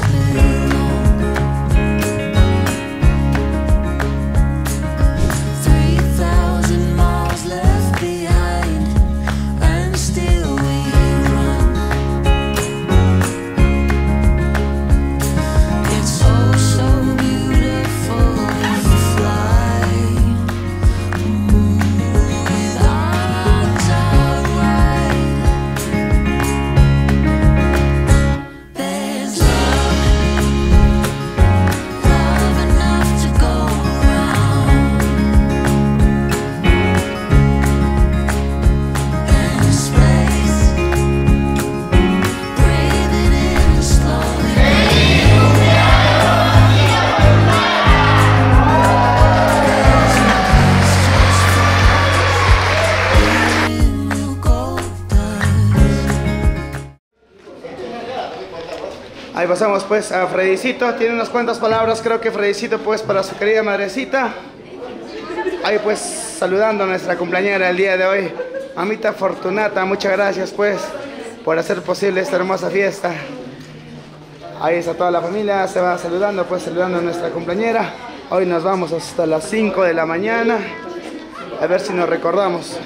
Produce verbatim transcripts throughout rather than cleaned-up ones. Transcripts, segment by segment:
Ahí pasamos pues a Fredicito, tiene unas cuantas palabras, creo que Fredicito pues para su querida madrecita. Ahí pues saludando a nuestra cumpleañera el día de hoy, mamita Fortunata, muchas gracias pues por hacer posible esta hermosa fiesta. Ahí está toda la familia, se va saludando pues saludando a nuestra cumpleañera. Hoy nos vamos hasta las cinco de la mañana, a ver si nos recordamos.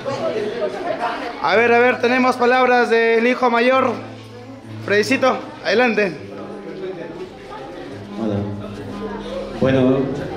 A ver, a ver, tenemos palabras del hijo mayor. Fredicito, adelante. Hola. Bueno,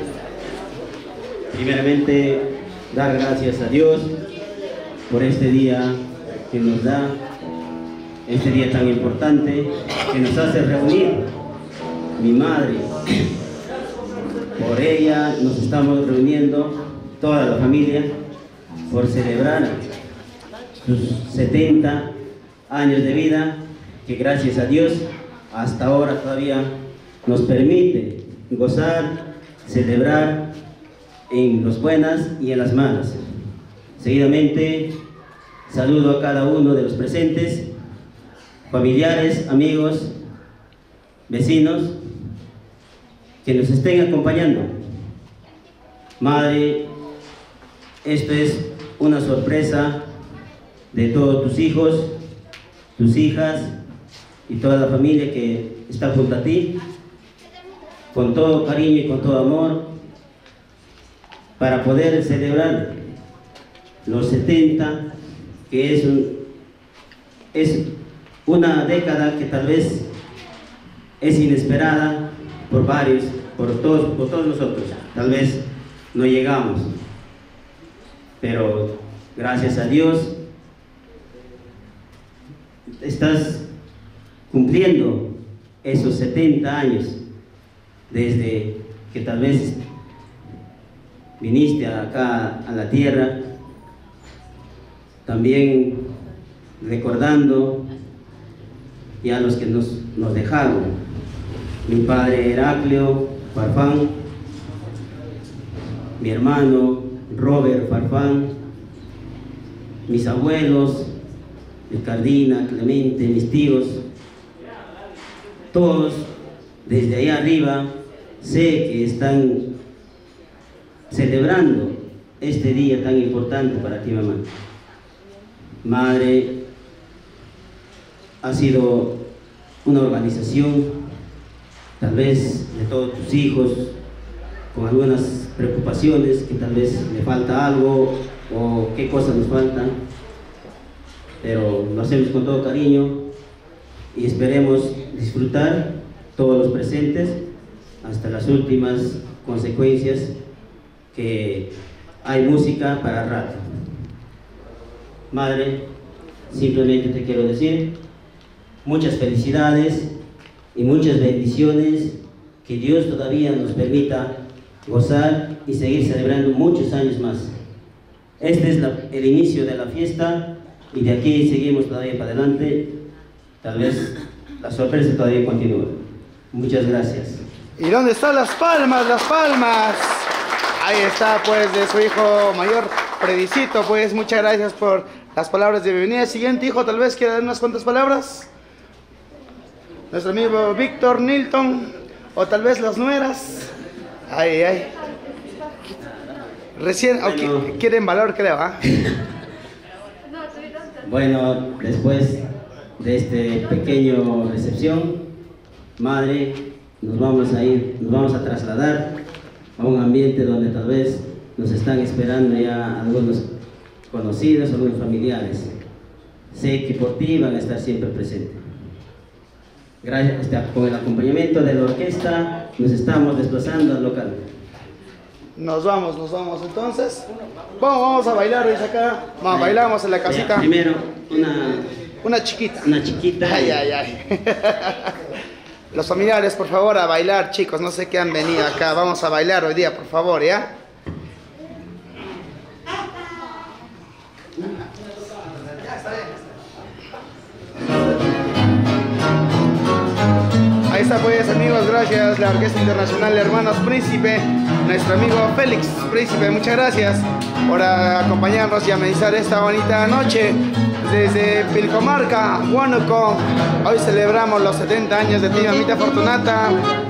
primeramente dar gracias a Dios por este día que nos da, este día tan importante que nos hace reunir mi madre. Por ella nos estamos reuniendo toda la familia por celebrar sus setenta años de vida, que gracias a Dios hasta ahora todavía nos permite gozar, celebrar en las buenas y en las malas. Seguidamente saludo a cada uno de los presentes, familiares, amigos, vecinos que nos estén acompañando. Madre, esto es una sorpresa de todos tus hijos, tus hijas y toda la familia que está junto a ti, con todo cariño y con todo amor, para poder celebrar los setenta, que es, un, es una década que tal vez es inesperada por varios, por todos, por todos nosotros. Tal vez no llegamos, pero gracias a Dios estás cumpliendo esos setenta años desde que tal vez viniste acá a la tierra, también recordando ya los que nos, nos dejaron. Mi padre Heraclio Farfán, mi hermano Robert Farfán, mis abuelos Ricardina, Clemente, mis tíos, todos desde ahí arriba sé que están celebrando este día tan importante para ti, mamá. Madre, ha sido una organización, tal vez de todos tus hijos, con algunas preocupaciones, que tal vez le falta algo o qué cosas nos faltan, pero lo hacemos con todo cariño y esperemos disfrutar todos los presentes hasta las últimas consecuencias, que hay música para rato. Madre, simplemente te quiero decir muchas felicidades y muchas bendiciones, que Dios todavía nos permita gozar y seguir celebrando muchos años más. Este es la, el inicio de la fiesta, y de aquí seguimos todavía para adelante. Tal vez la sorpresa todavía continúa. Muchas gracias. ¿Y dónde están las palmas? Las palmas. Ahí está pues de su hijo mayor, Fredicito, pues muchas gracias por las palabras de bienvenida. Siguiente hijo, tal vez quiera dar unas cuantas palabras. Nuestro amigo Víctor Nilton, o tal vez las nueras. Ay, ay. Recién, bueno, okay, quieren valor, creo, ¿ah? Bueno, después de este pequeño recepción, madre, nos vamos a ir, nos vamos a trasladar a un ambiente donde tal vez nos están esperando ya algunos conocidos, algunos familiares. Sé que por ti van a estar siempre presentes. Gracias, con el acompañamiento de la orquesta nos estamos desplazando al local. Nos vamos, nos vamos entonces. Vamos, vamos a bailar, dice acá. Vamos, bailamos en la casita. Ya, primero, una... Una chiquita. Una chiquita. Ay, ay, ay. Los familiares, por favor, a bailar, chicos. No sé qué han venido acá. Vamos a bailar hoy día, por favor, ¿ya? Ahí está pues, amigos, gracias la Orquesta Internacional Hermanos Príncipe, nuestro amigo Félix Príncipe, muchas gracias por acompañarnos y amenizar esta bonita noche desde Pilcomarca, Huánuco. Hoy celebramos los setenta años de Tía Mamita Fortunata.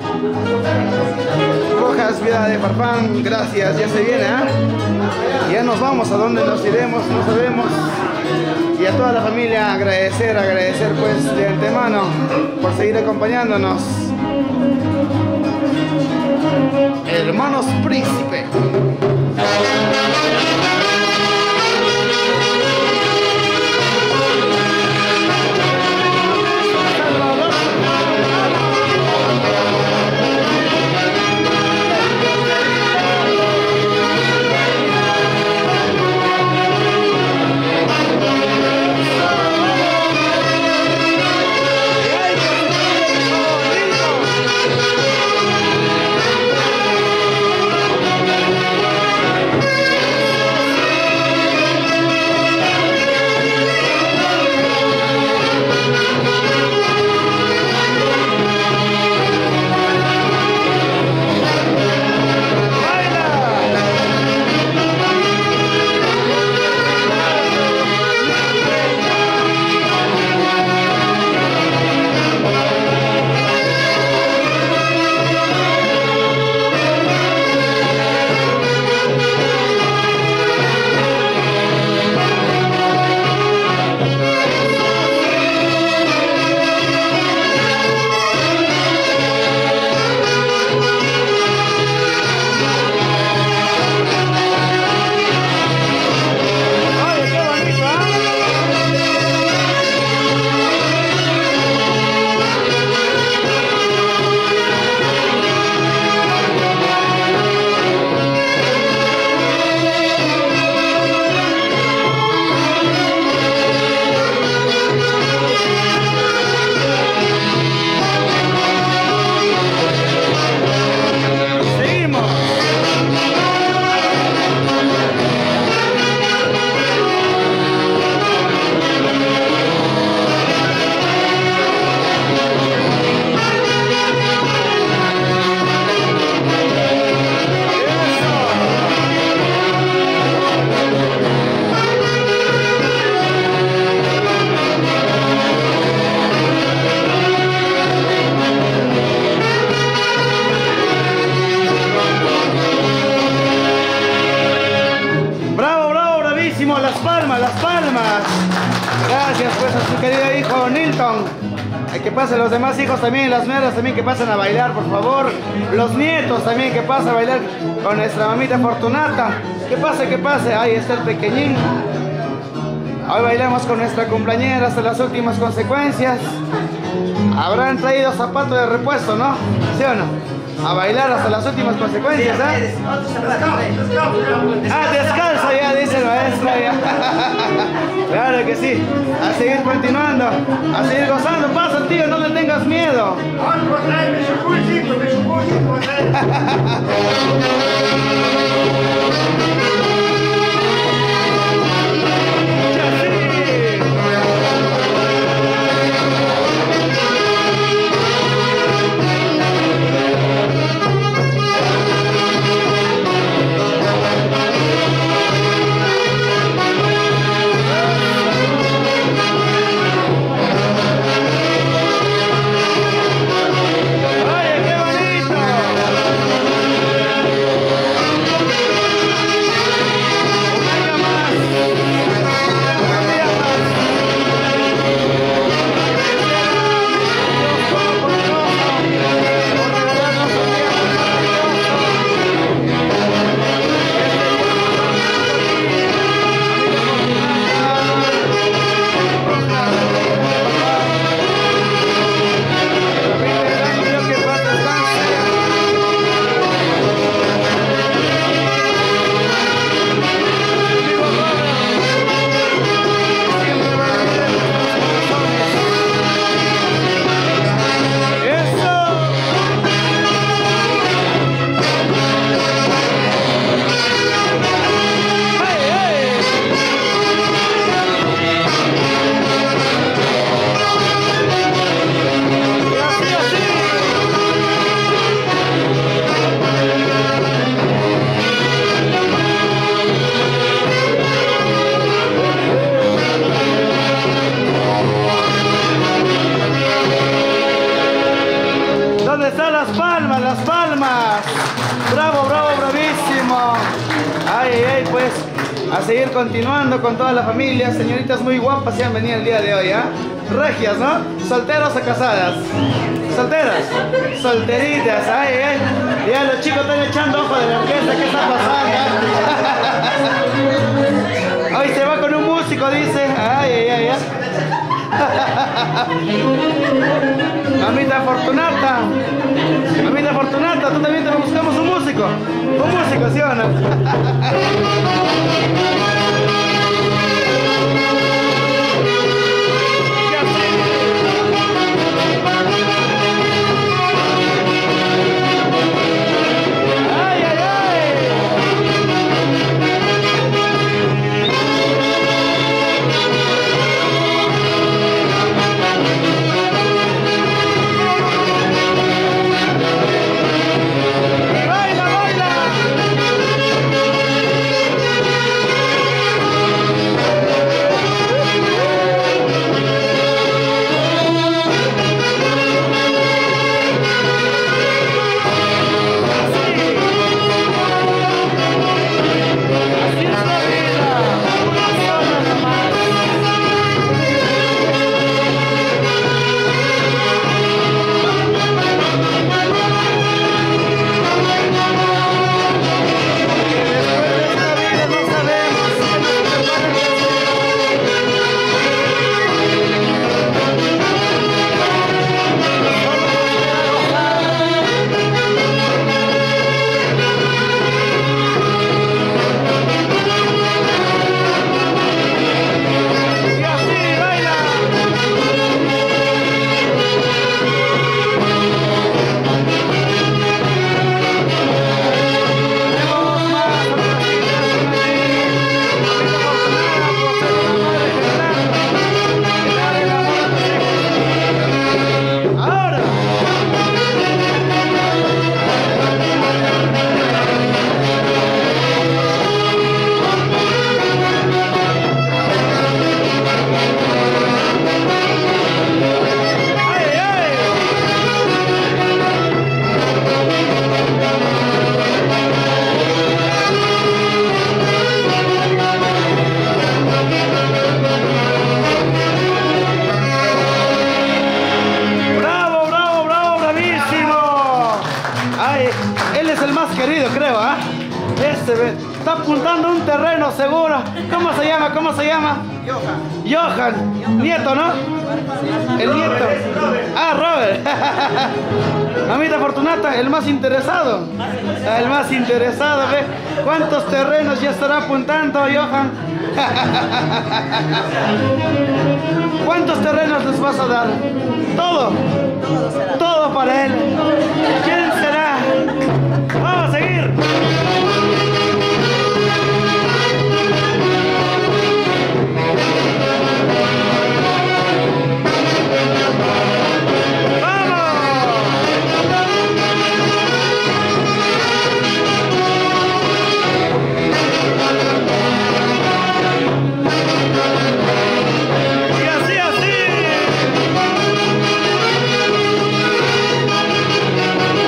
Rojas, Vida de Farfán, gracias, ya se viene, ¿eh? Ya nos vamos, a dónde nos iremos, no sabemos. Y a toda la familia agradecer, agradecer pues de antemano por seguir acompañándonos. Hermanos Príncipe. Los demás hijos también, las nueras también que pasen a bailar, por favor. Los nietos también que pasen a bailar con nuestra mamita Fortunata. Que pase, que pase. Ahí está el pequeñín. Hoy bailamos con nuestra cumpleañera hasta las últimas consecuencias. Habrán traído zapatos de repuesto, ¿no? ¿Sí o no? A bailar hasta las últimas consecuencias, ¿eh? Ah, descalzo ya, dice el maestro ya. Claro que sí. A seguir continuando, a seguir gozando. Pasa, tío, no le tengas miedo. ¡Oye, qué bonito! están las palmas, las palmas? Bravo, bravo, bravísimo. Ay, ay, ay, pues a seguir continuando con toda la familia. Señoritas muy guapas se han venido el día de hoy, ¿ah? ¿eh? Regias, ¿no? ¿Solteras o casadas? ¿Solteras? Solteritas, ay, ay. Ya los chicos están echando ojo de la orquesta, ¿qué está pasando? Hoy se va con un músico, dice. Ay, ay, ay, ay. Mamita Fortunata, Mamita Fortunata, tú también te buscamos un músico. Un músico, ¿sí o no? Está apuntando un terreno seguro. ¿Cómo se llama? ¿Cómo se llama? Johan. Johan. Nieto, ¿no? El nieto. Ah, Robert. Mamita Fortunata, el más interesado. El más interesado, ¿ve? ¿Cuántos terrenos ya estará apuntando, Johan? ¿Cuántos terrenos les vas a dar? Todo. Todo para él. ¿Quién será? Vamos a seguir. Así, así.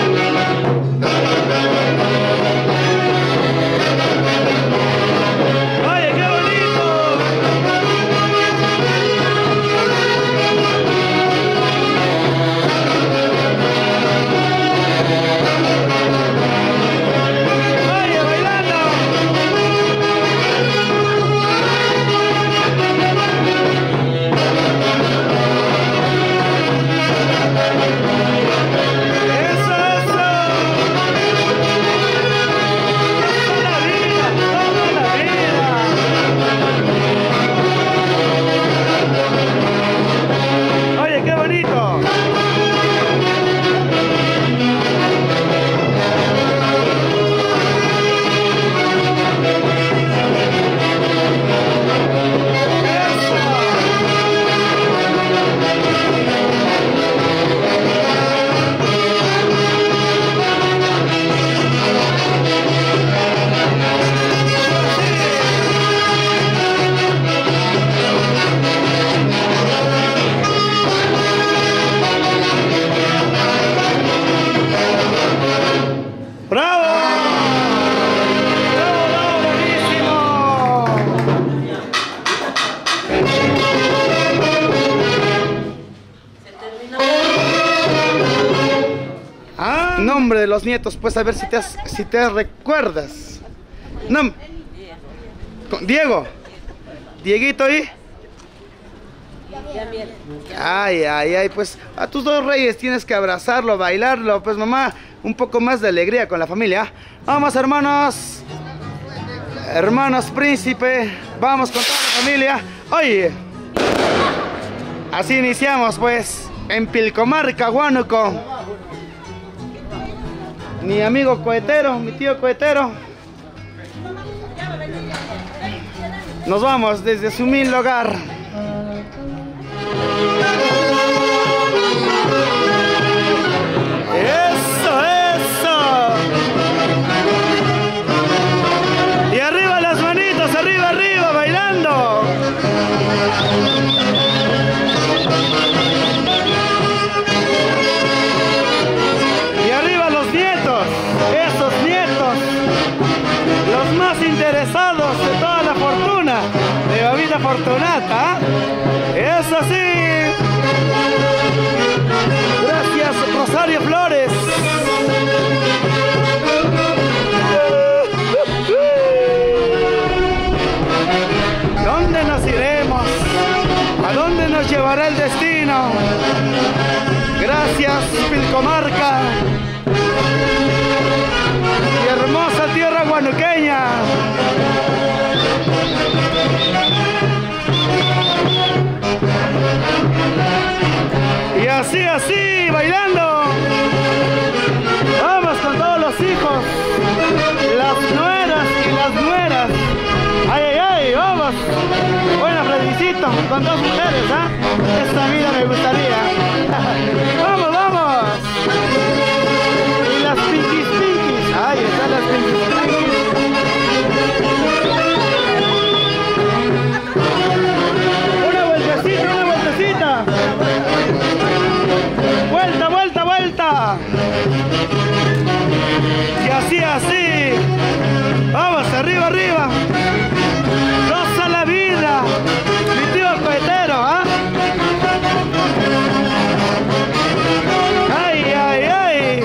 Nombre de los nietos, pues a ver si te, has, si te recuerdas. No. Diego. Dieguito y... Ay, ay, ay, pues a tus dos reyes tienes que abrazarlo, bailarlo, pues mamá, un poco más de alegría con la familia. Vamos, hermanos. Hermanos príncipe, vamos con toda la familia. Oye, así iniciamos pues en Pilcomarca, Huánuco. Mi amigo cohetero, mi tío cohetero. Nos vamos desde su humilde hogar. Eso, eso. Y arriba las manitos, arriba, arriba, bailando. Y arriba los nietos, esos nietos, los más interesados de toda la fortuna de Mamita Fortunata. Eso sí. Gracias, Rosario Flores. ¿Dónde nos iremos? ¿A dónde nos llevará el destino? Gracias, Pilcomarca. Y hermosa tierra huanuqueña. Y así, así, bailando. Vamos con todos los hijos, las nueras y las nueras. Ay, ay, ay, vamos. Bueno, Fredicito, con dos mujeres, ¿ah? ¿eh? Esta vida me gustaría. Vamos, vamos. Y las pinkies, pinkies. Ahí están las pinkies, pinkies. Una vueltecita, una vueltecita. Vuelta, vuelta, vuelta. Y así, así. Vamos, arriba, arriba. Rosa la vida. Mi tío cohetero, ¿ah? ¿eh? Ay, ay, ay.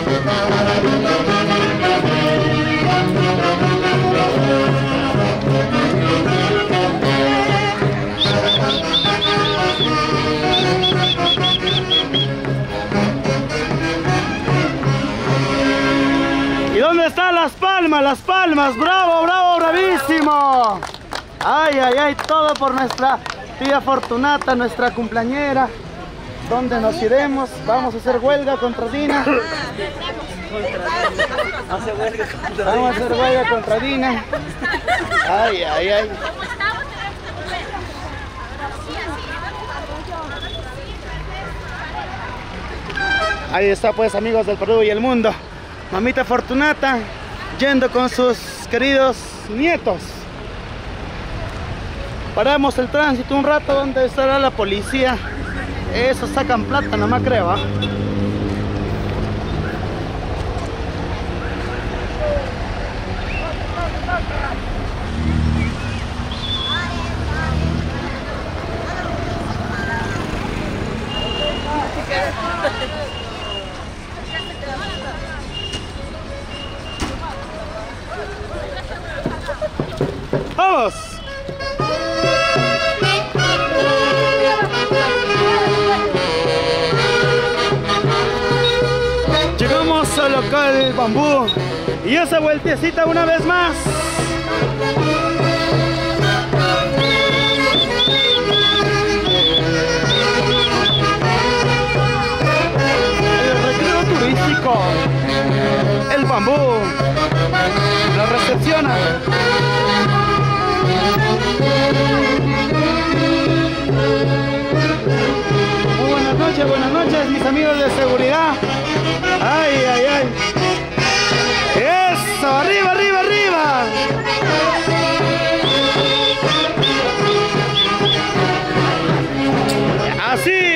¿Y dónde están las palmas? Las palmas, bravo, bravo, bravísimo. Ay, ay, ay, todo por nuestra tía Fortunata, nuestra cumpleañera. ¿Dónde nos iremos? Vamos a hacer huelga contra Dina. Vamos a hacer huelga contra Dina. Ay, ay, ay. Ahí está pues, amigos del Perú y el mundo, Mamita Fortunata yendo con sus queridos nietos. Paramos el tránsito un rato. ¿Dónde estará la policía? Eso sacan plata, nomás creo, ¿eh? ¡Vamos! Llegamos al local Bambú y esa vueltecita una vez más. El recreo turístico, el Bambú nos recepciona. Muy buenas noches, buenas noches, mis amigos de seguridad. Ay, ay, ay. Eso, arriba, arriba, arriba. Así.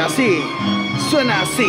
así, suena así.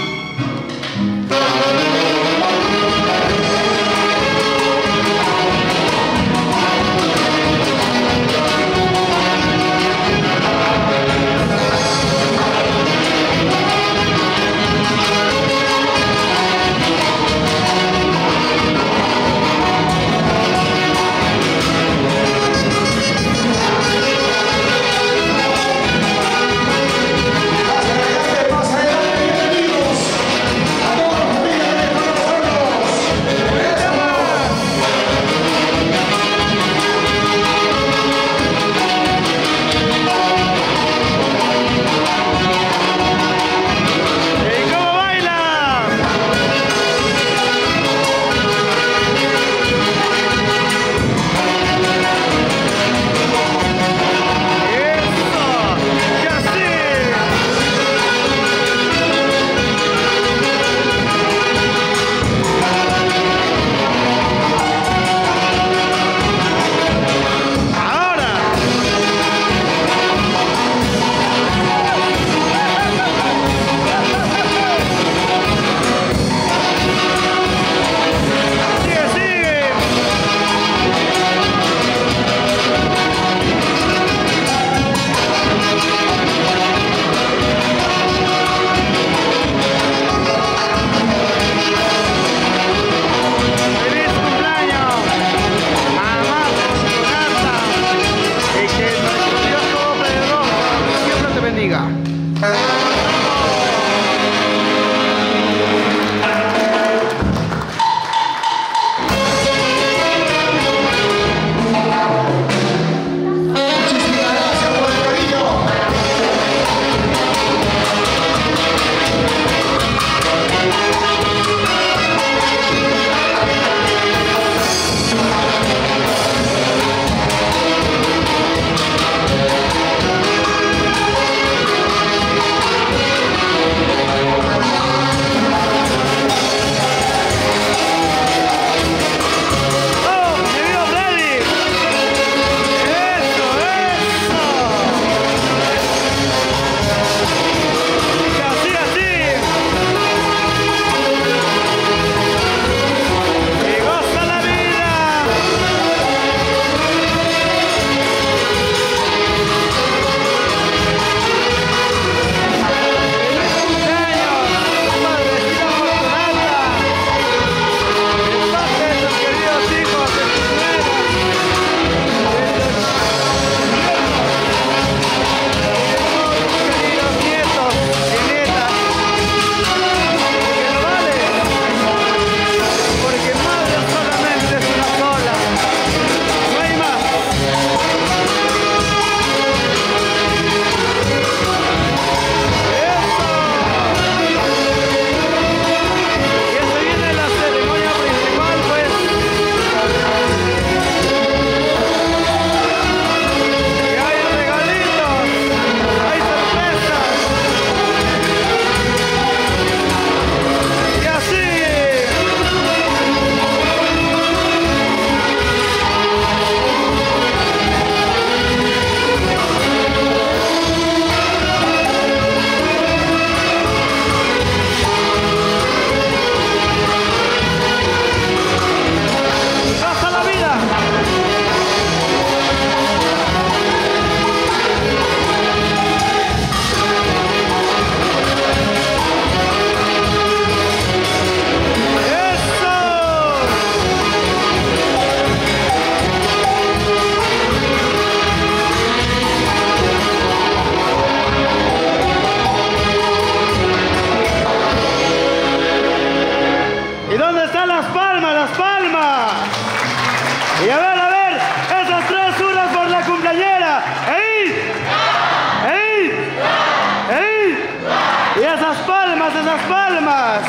Las palmas.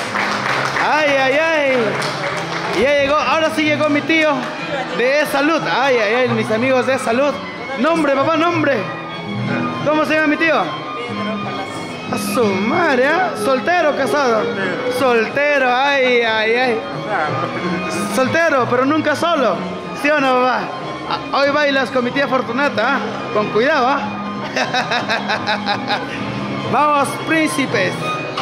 Ay, ay, ay. Ya llegó, ahora sí llegó mi tío de Salud. Ay, ay, ay, mis amigos de Salud. Nombre, papá, nombre. ¿Cómo se llama mi tío? A su madre, ¿eh? ¿Soltero o casado? Soltero, ay, ay, ay. Soltero, pero nunca solo. ¿Sí o no, papá? Hoy bailas con mi tía Fortunata, ¿eh? Con cuidado, ¿eh? Vamos, príncipes.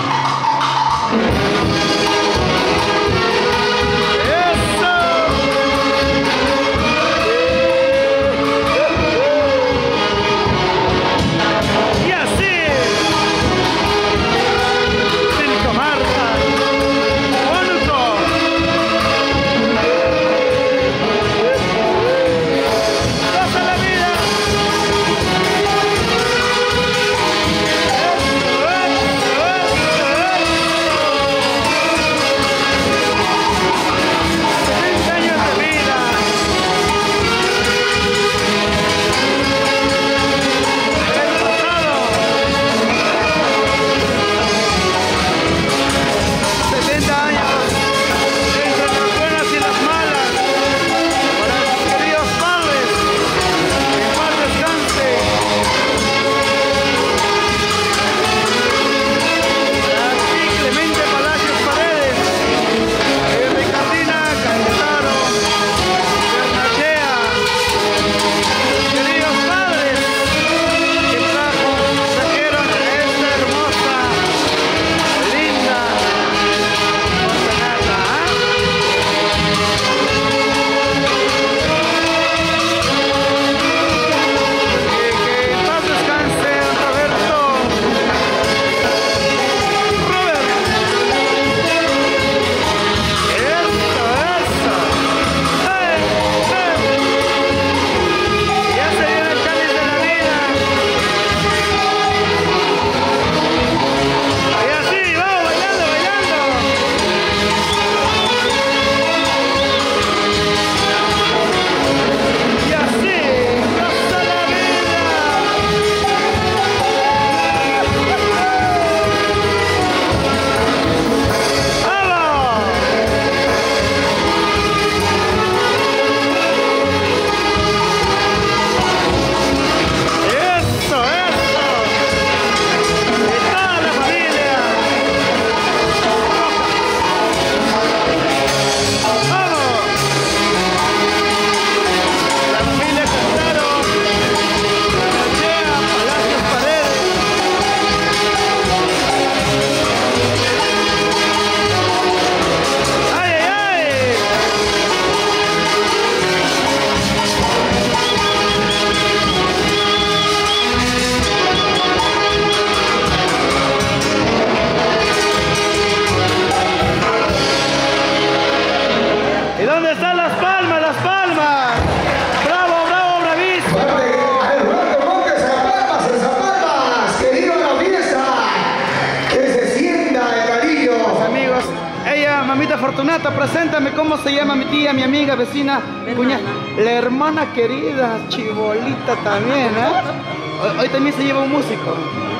Fortunata, preséntame cómo se llama mi tía, mi amiga, vecina, cuñada, la hermana querida, chibolita también, ¿eh? Hoy, hoy también se lleva un músico.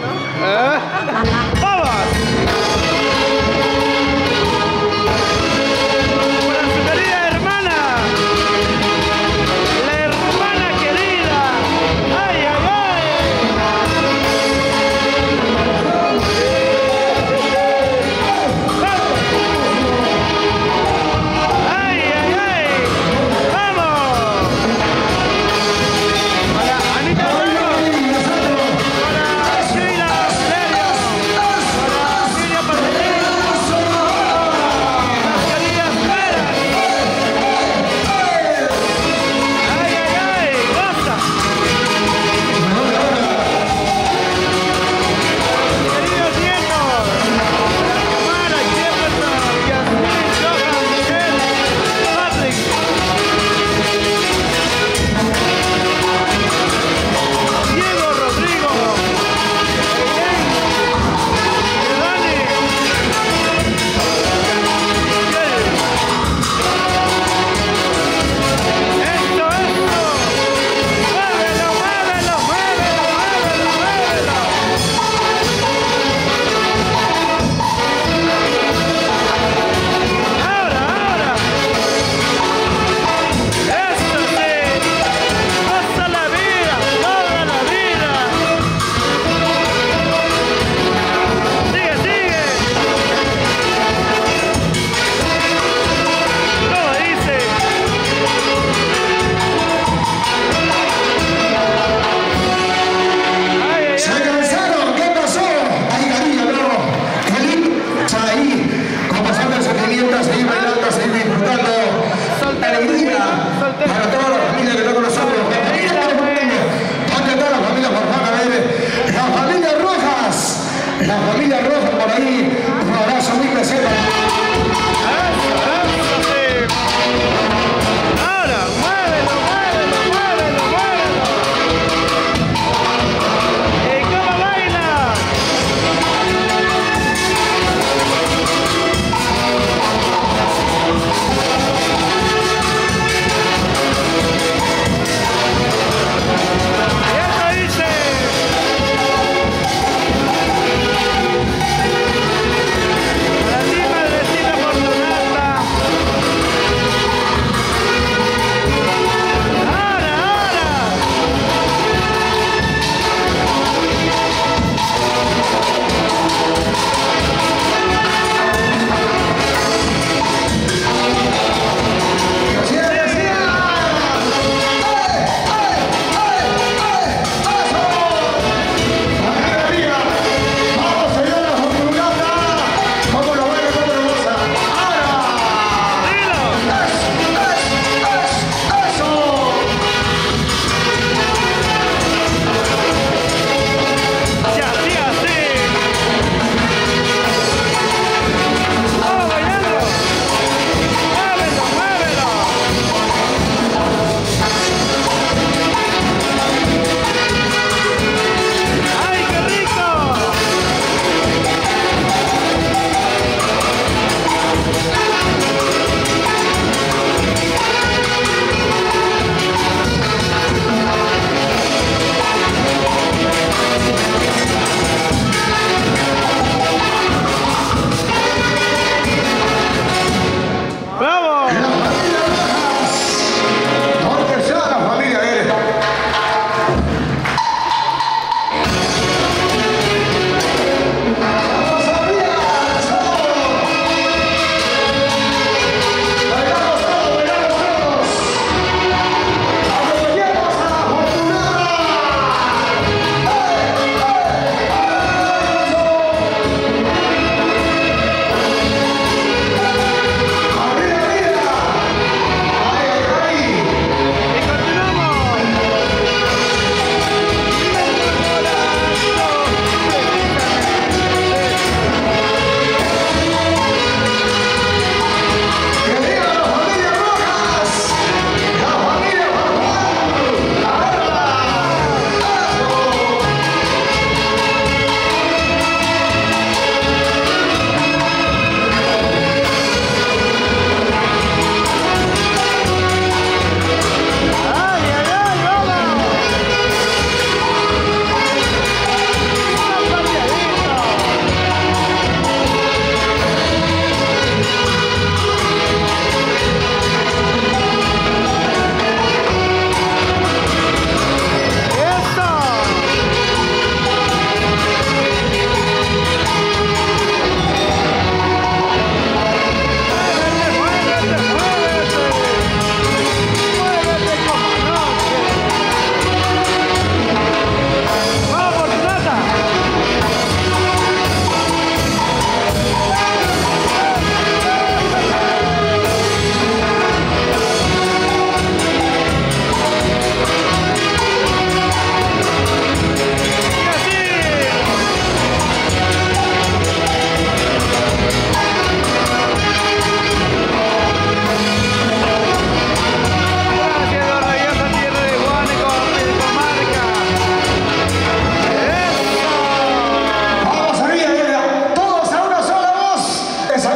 ¿Eh? ¡Vamos! Anita Ramos, para Sheila Valerio, para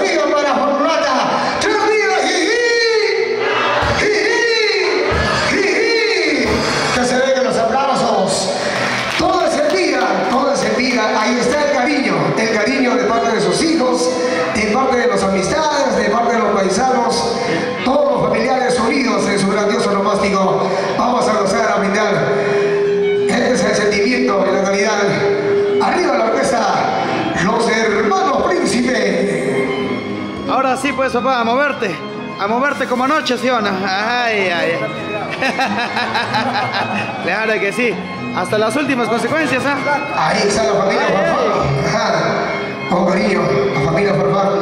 días para Fortunata. Tres días, jiji, jiji, jiji. Que se ve que los aplausos. Todo ese día, todo ese día, ahí está el cariño, el cariño de parte de sus hijos, de parte de las amistades, de parte de los paisanos, todos los familiares unidos en su grandioso nomástico. Vamos a gozar a brindar. Este es el sentimiento y la calidad. Arriba la orquesta, los hermanos Príncipe. Ahora sí, pues, papá, a moverte. A moverte como anoche, ¿sí o no? Ay, ay. Claro que sí. Hasta las últimas consecuencias, ¿ah? ¿eh? Ahí está la familia Farfán. Con cariño, la familia Farfán.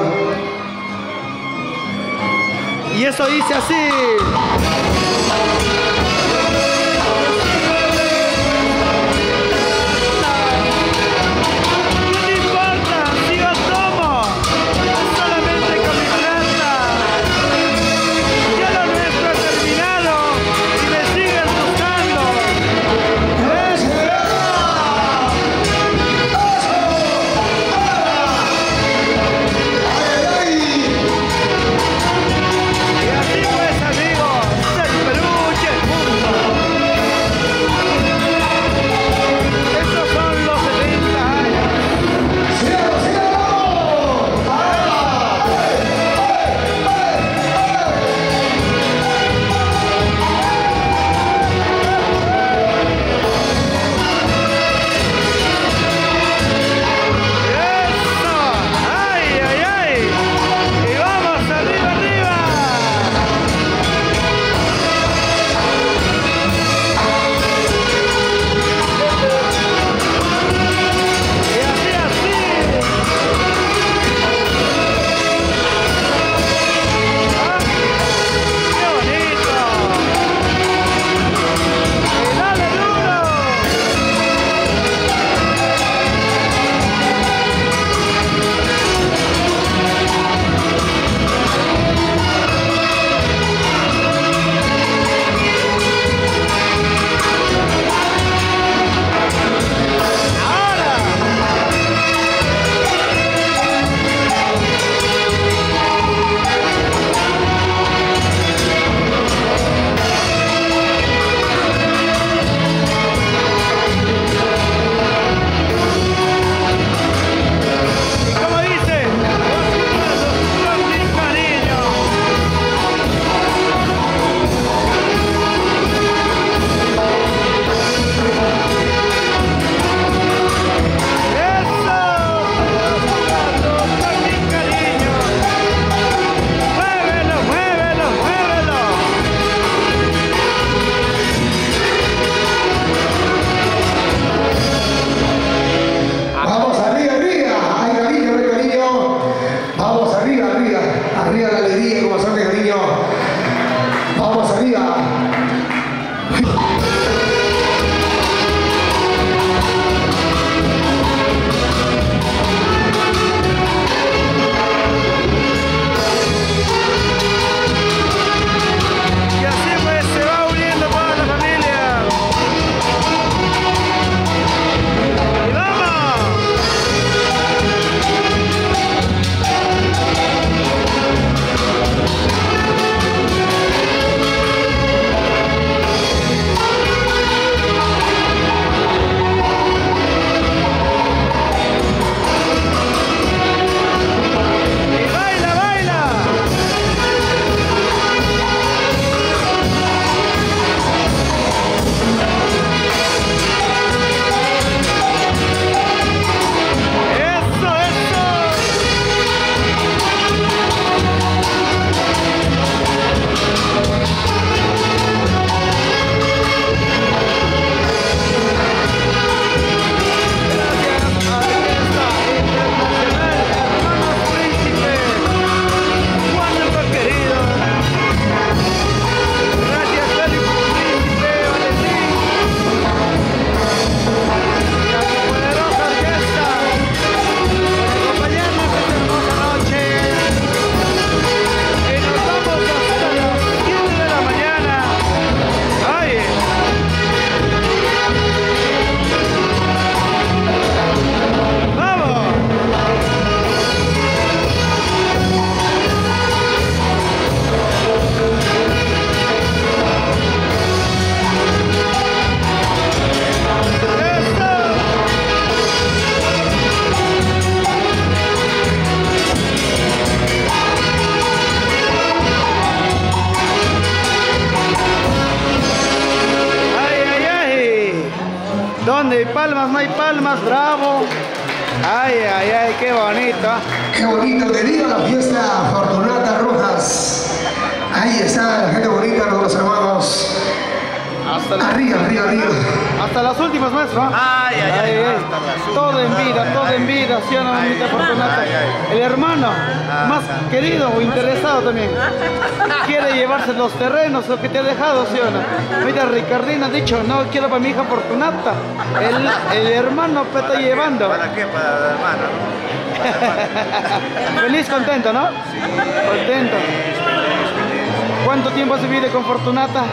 Y eso dice así. ¿Dónde hay palmas? No hay palmas, bravo. Ay, ay, ay, qué bonito. Qué bonito, te digo la fiesta Fortunata Rojas. Ahí está la gente bonita, los hermanos. Hasta la... Arriba, arriba, arriba. Hasta las últimas, maestro. Ay, ay, ay. Ay, ay. Hasta las últimas. Todo en vida, todo en vida, ¿sí o no, mamita Fortunata? Ay, ay. El hermano Ah, más ah. querido o interesado también. Quiere llevarse los terrenos, lo que te ha dejado, ¿sí o no? Mira, Ricardina ha dicho, no quiero para mi hija Fortunata. El, el hermano me está llevando. ¿Para qué? Para la hermana, ¿no? Feliz, contento, ¿no? Contento. ¿Cuánto tiempo has vivido con Fortunata?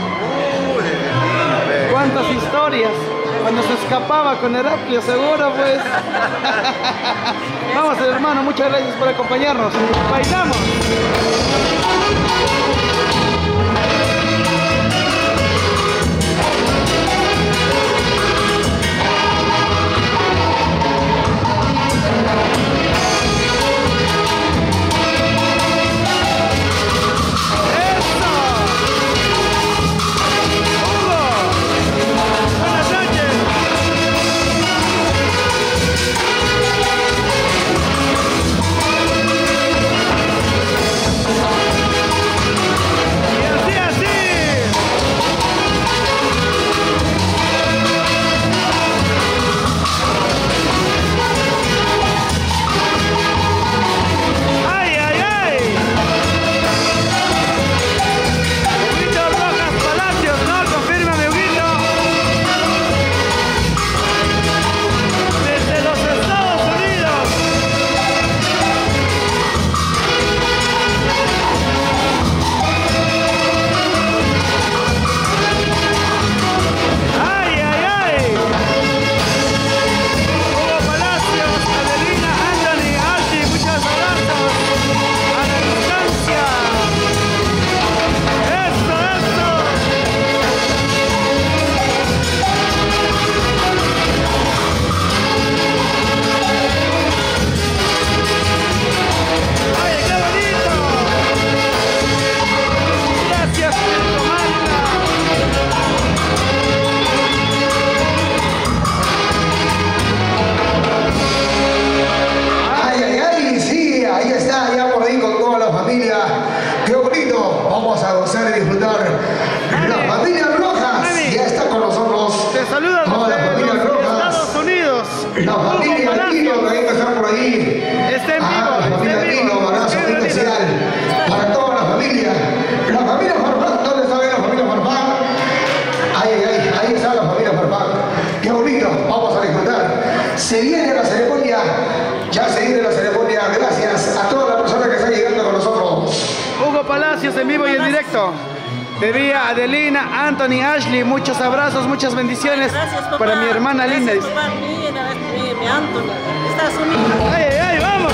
¿Cuántas historias? Cuando se escapaba con Heraclio, seguro, pues. Vamos, hermano, muchas gracias por acompañarnos. ¡Bailamos! Se viene la ceremonia, ya se viene la ceremonia, gracias a todas las personas que están llegando con nosotros. Hugo Palacios en vivo y en directo. De Vía, Adelina, Anthony, Ashley, muchos abrazos, muchas bendiciones. Gracias, papá. Para mi hermana Gracias, linda. Papá. Mira, mi, mi Anthony, estás unido. ¡Ay, ay, ay, vamos!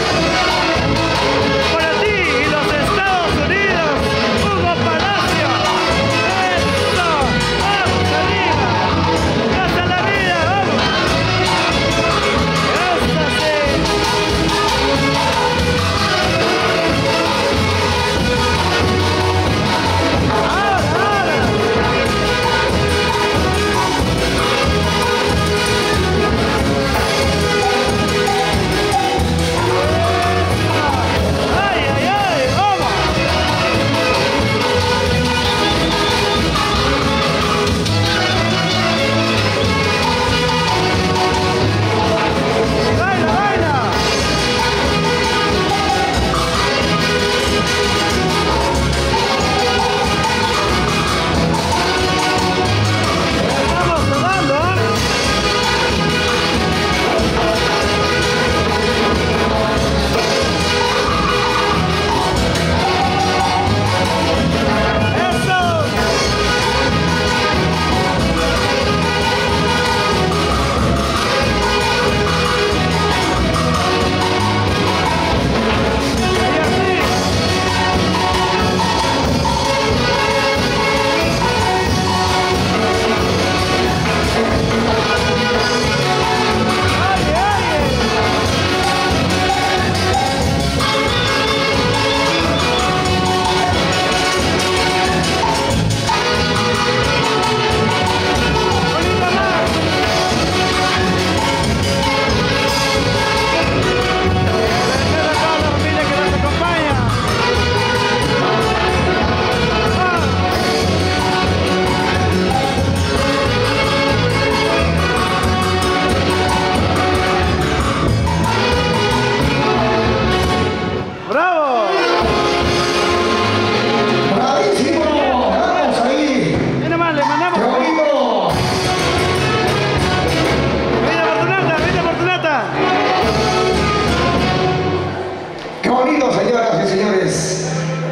Para ti y los Estados Unidos, Hugo Palacio. ¡Eso! ¡Vamos arriba! ¡Hasta la vida! ¡Vamos! ¡Eso sí! ¡Ahora, ahora!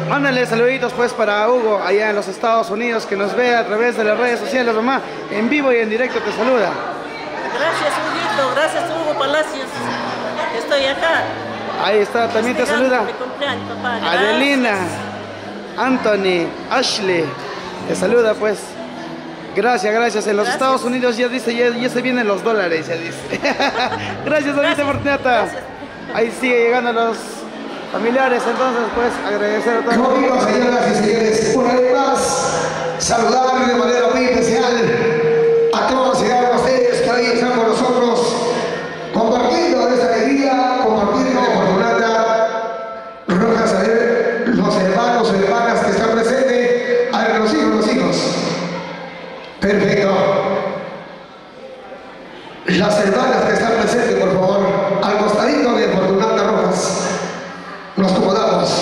Mándale saluditos pues para Hugo allá en los Estados Unidos, que nos ve a través de las redes sociales, mamá. En vivo y en directo te saluda. Gracias, Huguito. Gracias, Hugo Palacios. Estoy acá. Ahí está, también te saluda Mi cumpleaños, papá. Adelina, Anthony, Ashley. Te saluda pues. Gracias, gracias. En los Gracias. Estados Unidos ya dice, ya, ya se vienen los dólares, ya dice. Gracias, Mamita Fortunata. Ahí sigue llegando los familiares, entonces pues agradecer a todos. Conmigo, señoras y señores, una vez más, saludar de manera muy especial a todos y a ustedes que hoy están con nosotros, compartiendo esta alegría, compartiendo con Fortunata Rojas, a ver, los hermanos y hermanas que están presentes, a ver, los hijos, los hijos. Perfecto. Las hermanas que están presentes, por favor, al costadito de Fortunata Rojas. Nos acomodamos.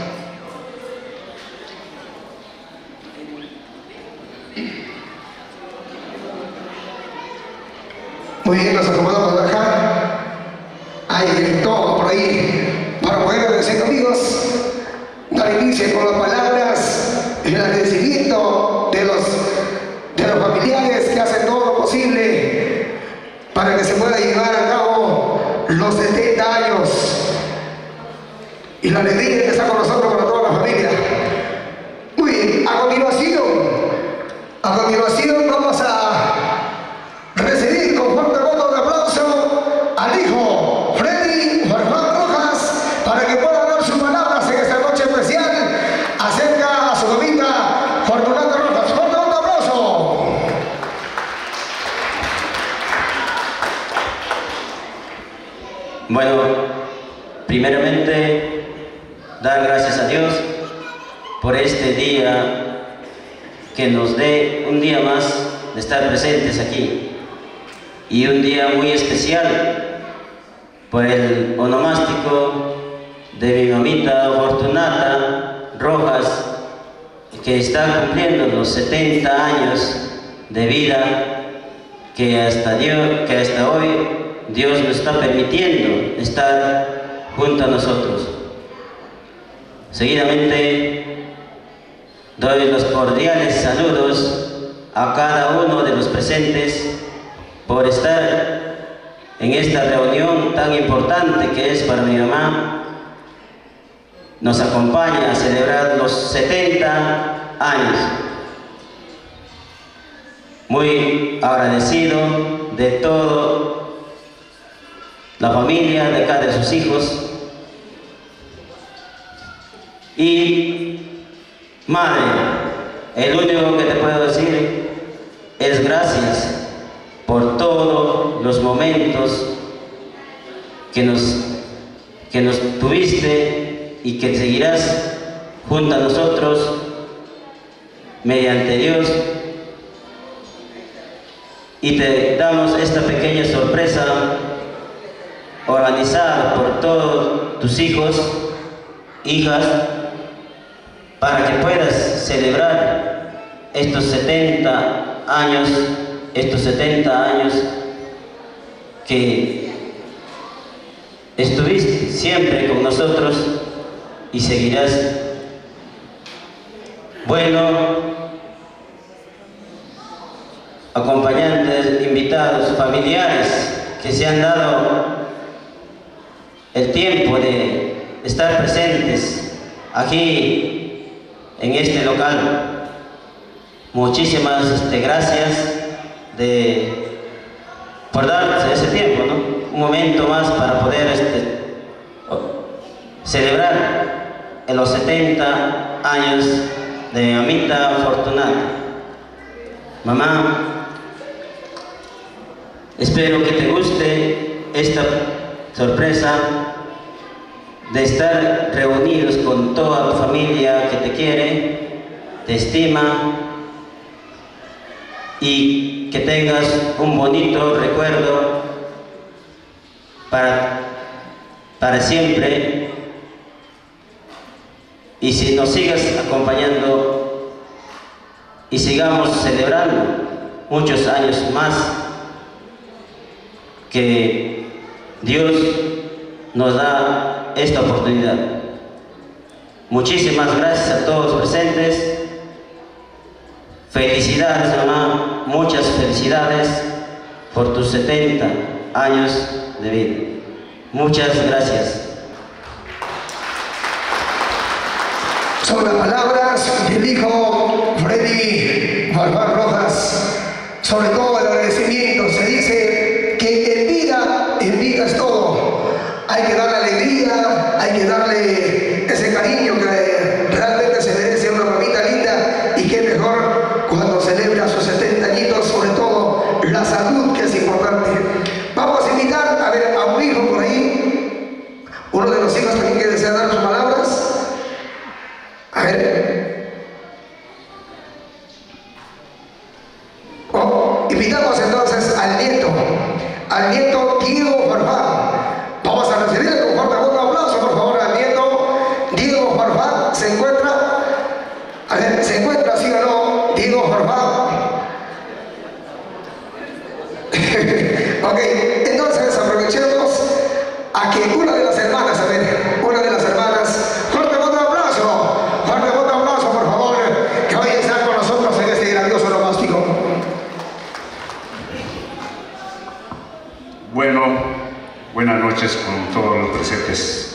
Muy bien, nos acomodamos acá. Hay todo por ahí para poder decir, amigos, dar inicio con las palabras, el agradecimiento de los, de los familiares que hacen todo lo posible para que se pueda llevar a cabo los setenta años. Y la alegría que está con nosotros, con toda la familia. Muy bien, a continuación, a continuación vamos a recibir con fuerte voto de aplauso al hijo Freddy Farfán Rojas para que pueda dar sus palabras en esta noche especial acerca a su mamita Fortunata Rojas. Fuerte voto de aplauso. Bueno, primeramente dar gracias a Dios por este día, que nos dé un día más de estar presentes aquí, y un día muy especial por el onomástico de mi mamita Fortunata Rojas, que está cumpliendo los setenta años de vida, que hasta, Dios, que hasta hoy Dios nos está permitiendo estar junto a nosotros. Seguidamente doy los cordiales saludos a cada uno de los presentes por estar en esta reunión tan importante que es para mi mamá. Nos acompaña a celebrar los setenta años. Muy agradecido de toda la familia, de cada de sus hijos. Y madre, el único que te puedo decir es gracias por todos los momentos que nos, que nos tuviste y que seguirás junto a nosotros mediante Dios. Y te damos esta pequeña sorpresa organizada por todos tus hijos, hijas, para que puedas celebrar estos setenta años, estos setenta años que estuviste siempre con nosotros y seguirás. Bueno, acompañantes, invitados, familiares que se han dado el tiempo de estar presentes aquí en este local. Muchísimas este, gracias de, por darse ese tiempo, ¿no? Un momento más para poder este, celebrar en los setenta años de mi mamita Fortunata. Mamá, espero que te guste esta sorpresa de estar reunidos con toda tu familia que te quiere, te estima, y que tengas un bonito recuerdo para, para siempre. Y si nos sigas acompañando y sigamos celebrando muchos años más, que Dios nos da esta oportunidad. Muchísimas gracias a todos presentes. Felicidades, mamá, muchas felicidades por tus setenta años de vida. Muchas gracias. Son las palabras del hijo Freddy Farfán Rojas. Sobre todo el agradecimiento. Se dice que en vida, en vida es todo. Hay que darle alegría, hay que darle ese cariño que realmente se merece una mamita linda, y qué mejor cuando celebra sus setenta añitos, sobre todo la salud, que es importante. Vamos a invitar a ver a un hijo por ahí, uno de los hijos también que desea dar sus palabras. A ver. Oh, invitamos entonces al nieto, al nieto Diego Farfán. Vamos a recibirle con fuerte un aplauso, por favor, al nieto Diego Farfán. ¿Se encuentra? A ver, ¿se encuentra, sí o no, Diego Farfán? Ok, entonces aprovechemos a que una de las hermanas, a ver, una de las hermanas, fuerte otro aplauso, fuerte otro aplauso, por favor, que hoy está con nosotros en este grandioso nomástico. Bueno, buenas noches con todos los presentes.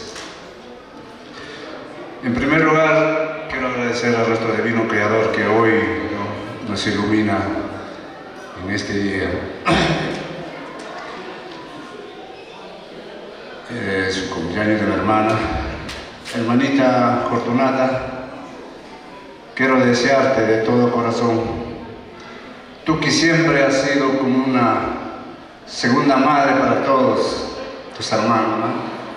En primer lugar, quiero agradecer a nuestro divino Creador que hoy, ¿no?, nos ilumina en este día. Es el cumpleaños de mi hermana, hermanita Fortunata. Quiero desearte de todo corazón, tú que siempre has sido como una segunda madre para todos tus hermanos, ¿no?,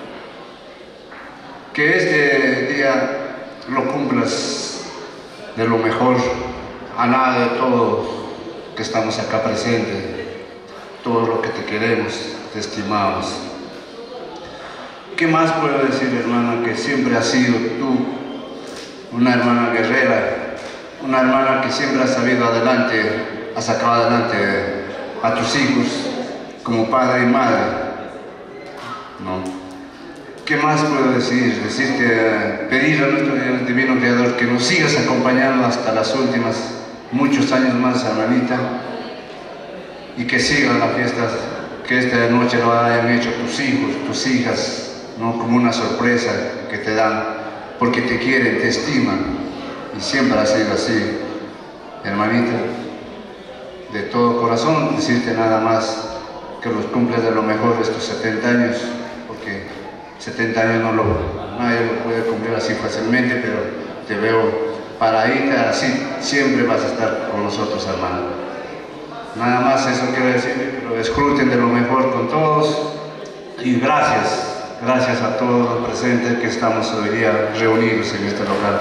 que este día lo cumplas de lo mejor, a nada de todos que estamos acá presentes, todo lo que te queremos, te estimamos. ¿Qué más puedo decir, hermana? Que siempre has sido tú una hermana guerrera, una hermana que siempre ha sabido adelante, ha sacado adelante a tus hijos como padre y madre, ¿no? ¿Qué más puedo decir? Decir que pedir a nuestro divino Creador que nos sigas acompañando hasta las últimas, muchos años más, hermanita, y que sigan las fiestas, que esta noche lo hayan hecho tus hijos, tus hijas, ¿no?, como una sorpresa que te dan, porque te quieren, te estiman, y siempre ha sido así, hermanita. De todo corazón, decirte nada más que los cumples de lo mejor estos setenta años, porque setenta años no lo, nadie lo puede cumplir así fácilmente, pero te veo paradita, así, siempre vas a estar con nosotros, hermano. Nada más eso quiero decir, que lo disfruten de lo mejor con todos, y gracias. Gracias a todos los presentes que estamos hoy día reunidos en este local.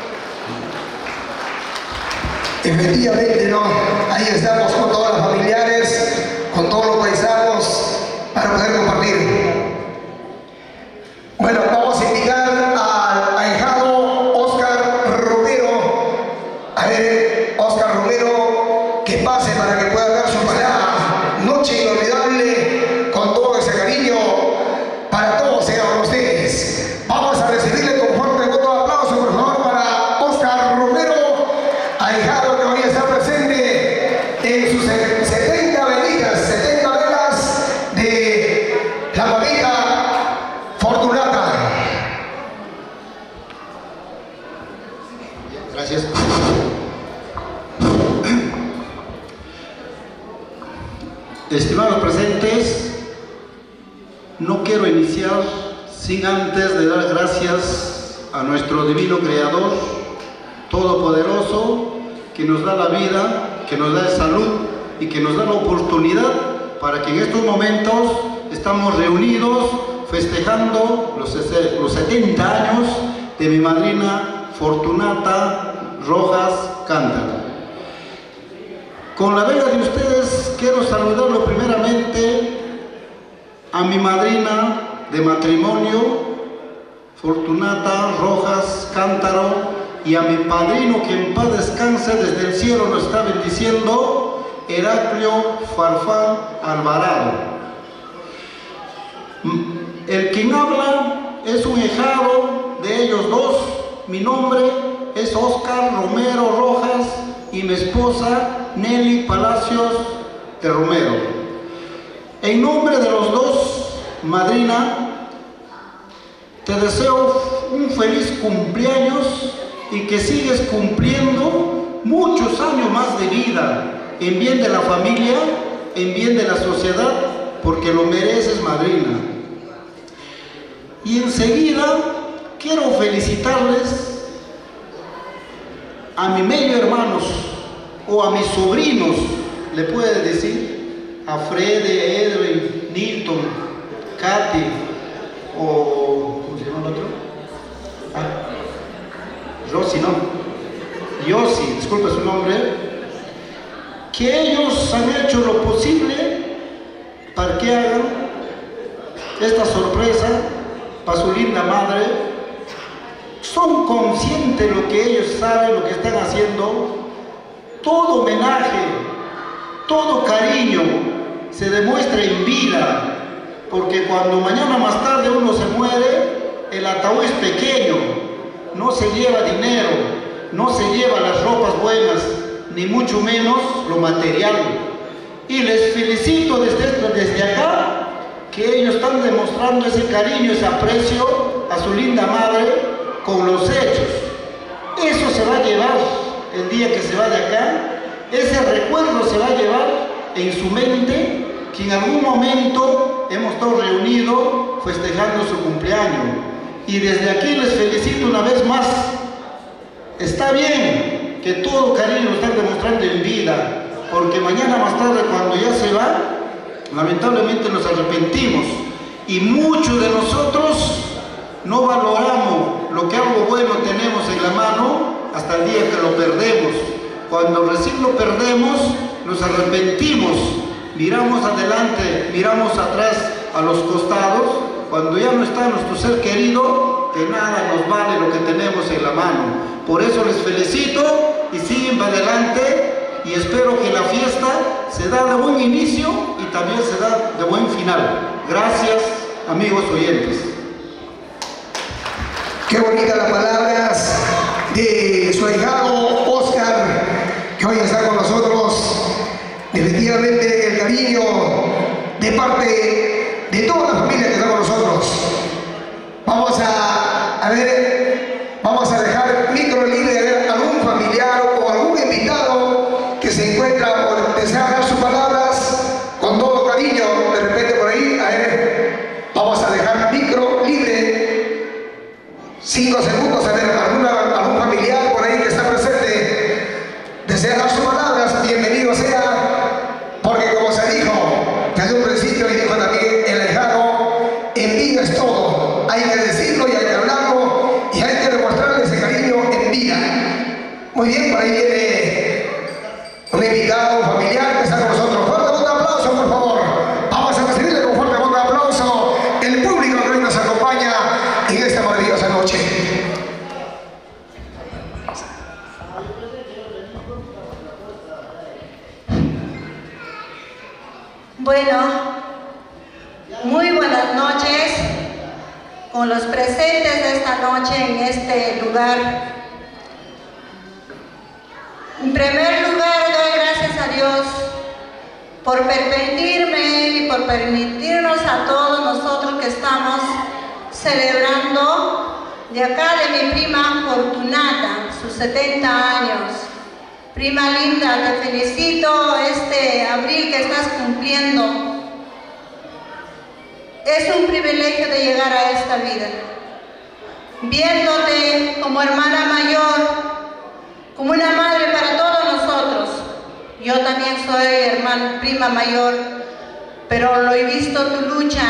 Efectivamente, ¿no? Ahí estamos con todos los familiares, con todos los paisanos, para poder compartir. Bueno, vamos a invitar al ahijado Oscar Romero. A ver, Oscar Romero, que pase para que pueda dar su palabra. Noche inolvidable, con todo ese cariño para todos ustedes. Vamos a recibirle con fuerte voto de aplauso, por favor, para Oscar Romero, ahijado que hoy está presente en sus setenta velitas, setenta velas de la mamita Fortunata. Gracias. Estimados presentes, no quiero iniciar sin antes de dar gracias a nuestro divino Creador todopoderoso, que nos da la vida, que nos da salud y que nos da la oportunidad para que en estos momentos estamos reunidos festejando los, los setenta años de mi madrina Fortunata Rojas Cántaro. Con la venia de ustedes quiero saludarlo primeramente a mi madrina de matrimonio, Fortunata Rojas Cántaro, y a mi padrino, que en paz descanse, desde el cielo lo está bendiciendo, Heraclio Farfán Alvarado. El quien habla es un hijado de ellos dos, mi nombre es Oscar Romero Rojas y mi esposa Nelly Palacios de Romero. En nombre de los dos, madrina, te deseo un feliz cumpleaños y que sigues cumpliendo muchos años más de vida, en bien de la familia, en bien de la sociedad, porque lo mereces, madrina. Y enseguida quiero felicitarles a mi medio hermanos o a mis sobrinos, le puedes decir, a Freddy, Edwin, Nilton, Katy o ¿cómo se llama el otro? Ah, Rosy, ¿no? Yossi, disculpe su nombre, que ellos han hecho lo posible para que hagan esta sorpresa para su linda madre. Son conscientes de lo que ellos saben, lo que están haciendo. Todo homenaje, todo cariño se demuestra en vida, porque cuando mañana más tarde uno se muere, el ataúd es pequeño, no se lleva dinero, no se lleva las ropas buenas, ni mucho menos lo material. Y les felicito desde, desde acá, que ellos están demostrando ese cariño, ese aprecio a su linda madre con los hechos. Eso se va a llevar el día que se va de acá, ese recuerdo se va a llevar en su mente, que en algún momento hemos estado reunidos festejando su cumpleaños. Y desde aquí les felicito una vez más. Está bien que todo cariño lo están demostrando en vida, porque mañana más tarde, cuando ya se va, lamentablemente nos arrepentimos, y muchos de nosotros no valoramos lo que algo bueno tenemos en la mano hasta el día que lo perdemos. Cuando recién lo perdemos, nos arrepentimos, miramos adelante, miramos atrás, a los costados. Cuando ya no está nuestro ser querido, de nada nos vale lo que tenemos en la mano. Por eso les felicito y siguen para adelante, y espero que la fiesta se da de buen inicio y también se da de buen final. Gracias, amigos oyentes. Qué bonitas las palabras de su ahijado Oscar, que hoy está con nosotros. Definitivamente el cariño de parte de toda la familia que está con nosotros. Vamos a, a ver, vamos a dejar micro libre de ver algún familiar o algún invitado que se encuentra por desear dar sus palabras con todo cariño, de repente por ahí. A ver, vamos a dejar micro libre, cinco segundos, a ver, alguna, algún familiar por ahí que está presente, desea dar sus palabras, bienvenido sea, porque como se dijo desde un principio y dijo también el lejano, en vida es todo, hay que decirlo y hay que hablarlo y hay que demostrarle ese cariño en vida. Muy bien, por ahí viene un invitado, un familiar que está con nosotros. Fuerte voto de aplauso, por favor. Vamos a recibirle con fuerte voto de aplauso el público que hoy nos acompaña en esta maravillosa noche. Bueno, muy buenas noches con los presentes de esta noche en este lugar. En primer lugar, doy gracias a Dios por permitirme y por permitirnos a todos nosotros que estamos celebrando de acá de mi prima Fortunata, sus setenta años. Prima linda, te felicito este abril que estás cumpliendo. Es un privilegio de llegar a esta vida, viéndote como hermana mayor, como una madre para todos nosotros. Yo también soy hermana, prima mayor, pero lo he visto tu lucha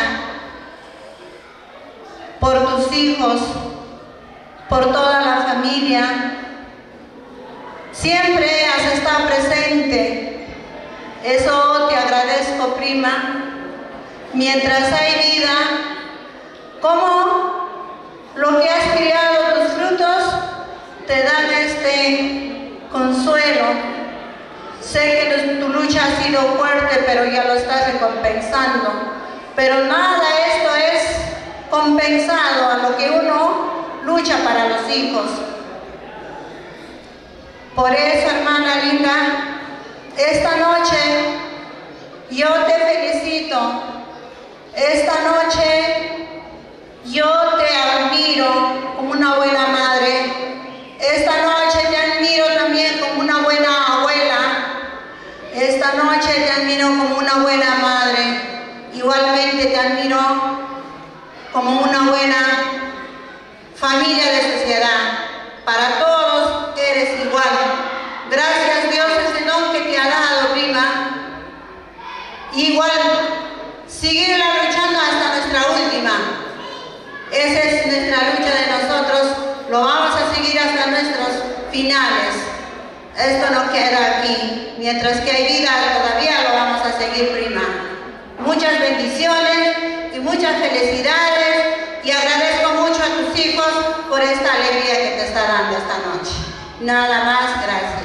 por tus hijos, por toda la familia. Siempre has estado presente. Eso te agradezco, prima. Mientras hay vida, como lo que has criado, tus frutos, te dan este consuelo. Sé que tu lucha ha sido fuerte, pero ya lo estás recompensando. Pero nada, esto es compensado a lo que uno lucha para los hijos. Por eso, hermana linda, esta noche yo te felicito. Esta noche yo te admiro como una buena madre. Esta noche te admiro también como una buena abuela. Esta noche te admiro como una buena madre. Igualmente te admiro como una buena familia de sociedad. Para todos eres igual. Gracias Dios ese don que te ha dado, prima. Igual, seguirla luchando hasta nuestra última. Esa es nuestra lucha de nosotros. Lo vamos a seguir hasta nuestros finales. Esto no queda aquí. Mientras que hay vida, todavía lo vamos a seguir, prima. Muchas bendiciones y muchas felicidades. Y agradezco mucho a tus hijos por esta alegría que te está dando esta noche. Nada más, gracias.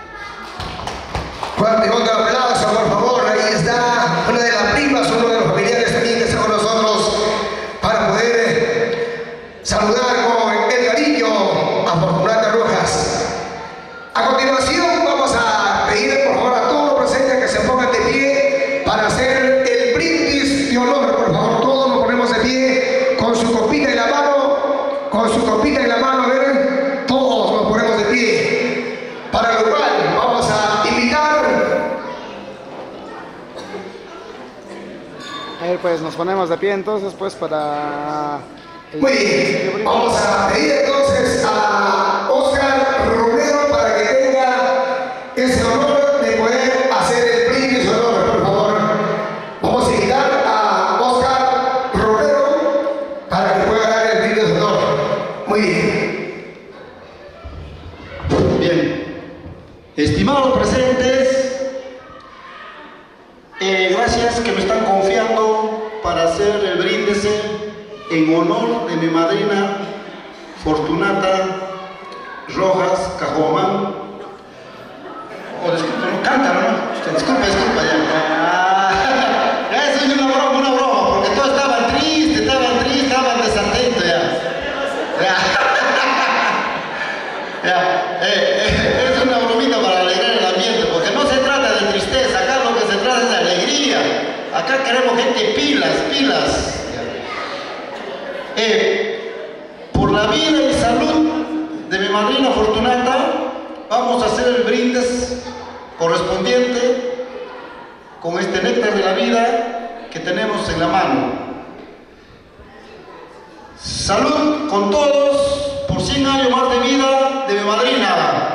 Fuerte otro aplauso, por favor. Ahí está una de las primas, uno de los familiares también que está con nosotros para poder saludar con el cariño a Fortunata Rojas. A continuación vamos a pedir por favor a todos los presentes que se pongan de pie para hacer el brindis de honor. Por favor, todos nos ponemos de pie con su copita en la mano, con su copita en la mano, a ver, todos nos ponemos de pie. Para lo cual vamos a invitar. A ver, pues nos ponemos de pie entonces, pues para... Muy bien, vamos a pedir entonces a Oscar Romero para que tenga ese honor de poder hacer el brindis de honor, por favor. Vamos a invitar a Oscar Romero para que pueda dar el brindis de honor. Muy bien. Bien. Estimados presentes, eh, gracias que me están confiando para hacer el brindis en honor de mi madrina Fortunata Rojas Cajomán. Oh, disculpa, no, cántalo, ¿no? Disculpa, disculpa, ya. Ah, ya, eso es una broma, una broma, porque todos estaban tristes, estaban tristes, estaban desatentos ya. Ya. Ya. Eh, eh, es una bromita para alegrar el ambiente, porque no se trata de tristeza, acá lo que se trata es de alegría. Acá queremos gente pilas, pilas. Eh, por la vida y salud de mi madrina Fortunata, vamos a hacer el brindis correspondiente con este néctar de la vida que tenemos en la mano. Salud con todos por cien años más de vida de mi madrina.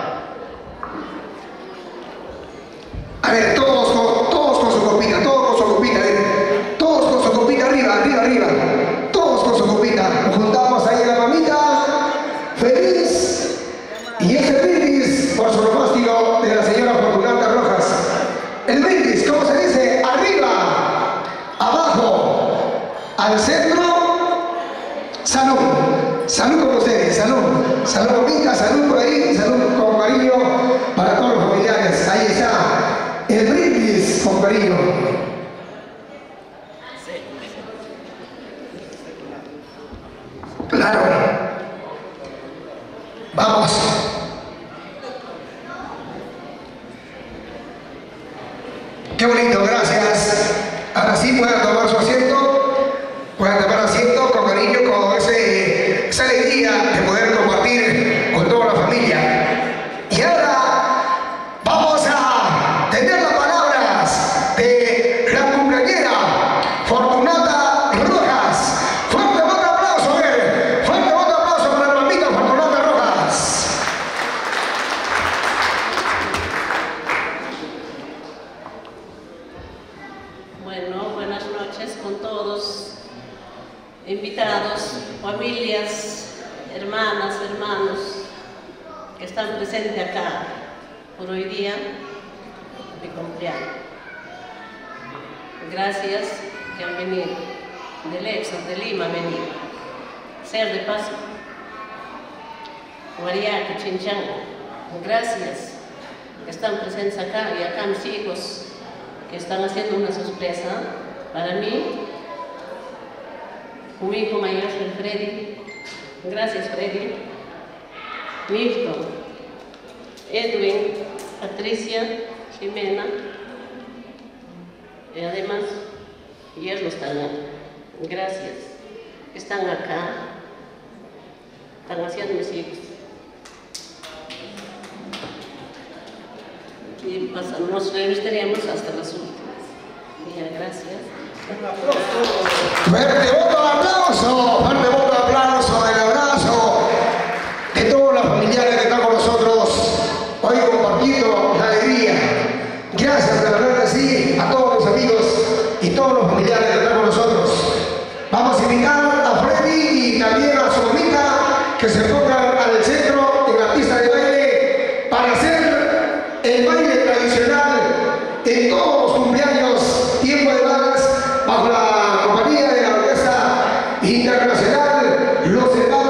A ver, todos con, todos con su copita, todos con su copita, a ver, todos con su copita, arriba, arriba, arriba. Todos con su copita, nos juntamos ahí en la mamita, feliz, y este brindis por su pronóstico de la señora Fortunata Rojas. El brindis, ¿cómo se dice? Arriba, abajo, al centro, salud, salud con ustedes, salud, salud mamita, salud por ahí, salud con cariño para todos los familiares. Ahí está, el brindis con cariño. Claro. Vamos. Qué bonito, gracias. Ahora sí pueden tomar su asiento. Pueden tomar asiento con cariño, con ese, esa alegría de poder compartir con toda la familia. Y ahora vamos a tener las palabras de la cumpleañera Fortunata Rojas. Fuerte otro aplauso, a ver. Fuerte otro aplauso para la mamita Fortunata Rojas. Bueno, buenas noches con todos, invitados, familias, hermanas, hermanos que están presentes acá por hoy día, mi cumpleaños. Gracias que han venido del Éxodo, de Lima, han venido. Ser de Paso, Guariaca, Chinchanga, gracias que están presentes acá y acá mis hijos que están haciendo una sorpresa para mí, con mi hijo mayor, el Freddy, Gracias, Freddy. Milton, Edwin, Patricia, Jimena. Y además, ellos no están. Gracias. Están acá. Están haciendo mis hijos. Y pasa, nos revisaremos hasta las últimas. Ya, gracias. Fuerte voto de aplauso, fuerte voto de aplauso, del abrazo de todos los familiares que están con nosotros hoy compartiendo la alegría. Gracias, de verdad que sí, a todos mis amigos y todos los familiares que están con nosotros. Vamos a invitar a Freddy y también a su mamita que se pongan al centro en la pista de baile para hacer el baile tradicional en todos los cumpleaños, tiempo de vals, bajo la compañía de la Orquesta Internacional Los Hermanos